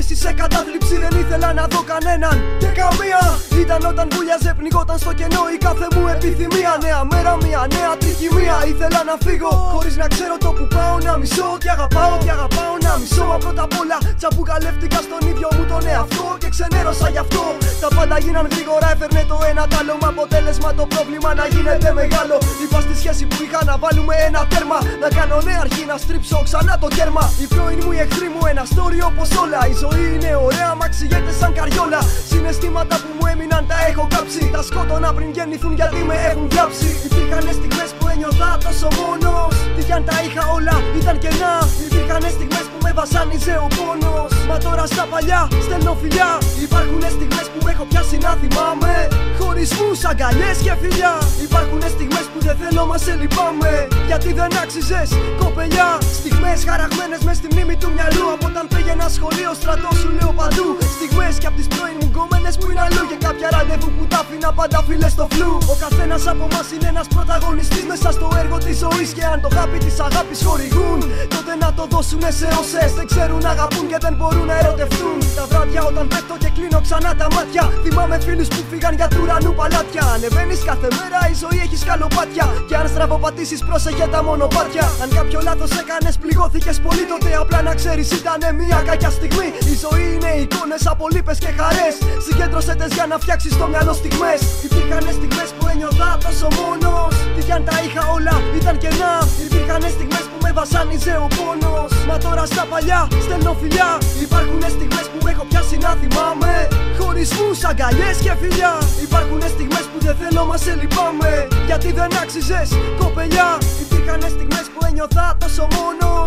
πέσει σε κατάθλιψη. Δεν ήθελα να δω κανέναν και καμία. Ήταν όταν βούλιαζε, πνιγόταν στο κενό η κάθε μου επιθυμία. Νέα μέρα, μια νέα τρικυμία. Ήθελα να φύγω χωρίς να ξέρω το που πάω. Να μισώ τι αγαπάω, τι αγαπάω να μισώ. Μα πρώτα απ' όλα τσαμπουκαλεύτηκα στον ίδιο μου τον εαυτό και ξενέρωσα γι' αυτό. Τα πάντα γίναν γρήγορα, έφερνε το ένα τ' άλλο. Με αποτέλεσμα το πρόβλημα να γίνεται μεγάλο. Είπα στη σχέση που είχα να βάλουμε ένα τέρμα. Να κάνω νέα αρχή, να στρίψω ξανά το κέρμα. Οι πρώην μου, οι εχθροί μου, ένα story όπως όλα. Η ζωή είναι ωραία, μα ξηγέται σαν καριόλα. Συναισθήματα που μου έμειναν τα έχω κάψει. Τα σκότωνα πριν γεννηθούν γιατί με έχουν βλάψει. Υπήρχαν στιγμές που ένιωθα τόσο μόνος. Τι κι αν τα είχα όλα ήταν κενά. Υπήρχαν στιγμές που με βασάνιζε ο πόνος. Μα τώρα στα παλιά στέλνω φιλιά. Υπάρχουν στιγμές που έχω πιάσει να θυμάμαι. Χωρισμούς, αγκαλιές και φιλιά. Υπάρχουν στιγμές που δεν θέλω μα σε λυπάμαι. Γιατί δεν άξιζες κοπελιά. Στιγμές χαραγμένες μες στη μνήμη του μυαλού. Από όταν πήγαινα σχολείο στρατό σου λέω παντού. Στιγμές κι απ' τις πρώην μου γκόμενες που είναι αλλού. Και κάποια ραντεβού που τα αφήνα πάντα φίλες στο φλου. Ο καθένας από μας είναι ένας πρωταγωνιστής μέσα στο έργο της ζωής. Και αν το χάπι της αγάπης χορηγούν, τότε να το δώσουνε σε όσες δεν ξέρουν να αγαπούν και δεν μπορούν να ερωτευτούν. Τα βράδια όταν πέφτω και κλείνω ξανά τα μάτια. Θυμάμαι φίλους που φύγαν για του ουρανού παλάτια. Ανεβαίνεις κάθε μέρα, η ζωή έχει σκαλοπάτια. Και αν στραβοπατήσεις πρόσεχε τα μονοπάτια. Αν κάποιο λάθος έκανες, πληγώθηκες πολύ, τότε απλά να ξέρεις ήτανε μια κακιά στιγμή. Η ζωή είναι εικόνες από λύπες και χαρές. Συγκέντρωσέ τες για να φτιάξεις το μυαλό στιγμές. Υπήρχαν στιγμές που ένιωθα τόσο μόνος. Τι κι αν τα είχα όλα ήταν κενά. Υπήρχαν στιγμές που με βασάνιζε ο πόνος. Μα τώρα στα παλιά στέλνω φιλιά. Υπάρχουν στιγμές που έχω πιάσει να θυμάμαι. Χωρισμούς, αγκαλιές και φιλιά. Υπάρχουν στιγμές που δεν θέλω μα σε λυπάμαι. Γιατί δεν άξιζες κοπελιά. Υπήρχαν στιγμές που ένιωθα τόσο μόνος.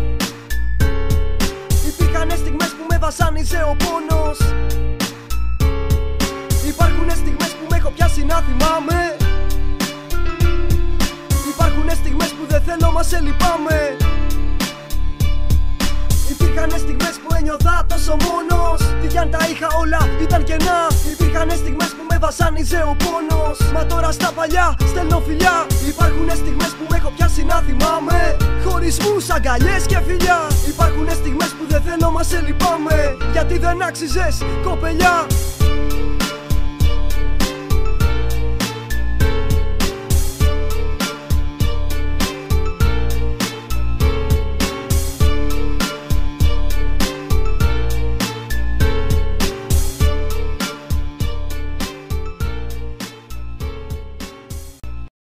Υπήρχαν στιγμές που με βασάνιζε ο πόνος. Υπάρχουν στιγμές που με έχω πιάσει να θυμάμαι. Υπάρχουν στιγμές που δεν θέλω μα σε λυπάμαι. Υπήρχαν στιγμές που ένιωθα τόσο μόνος. Τι κι αν τα είχα όλα ήταν κενά. Υπήρχαν στιγμές που με βασάνιζε ο πόνος. Μα τώρα στα παλιά στέλνω φιλιά. Υπάρχουν στιγμές που με έχω πιάσει να θυμάμαι. Χωρισμούς, αγκαλιές και φιλιά. Υπάρχουν στιγμές που δεν θέλω μα σε λυπάμαι. Γιατί δεν άξιζες κοπελιά.